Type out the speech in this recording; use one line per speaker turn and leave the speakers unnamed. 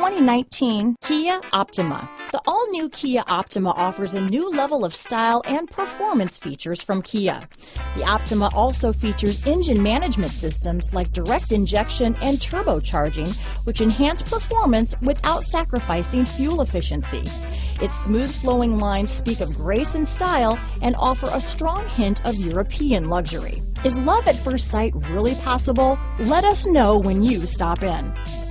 2019 Kia Optima. The all-new Kia Optima offers a new level of style and performance features from Kia. The Optima also features engine management systems like direct injection and turbocharging, which enhance performance without sacrificing fuel efficiency. Its smooth flowing lines speak of grace and style and offer a strong hint of European luxury. Is love at first sight really possible? Let us know when you stop in.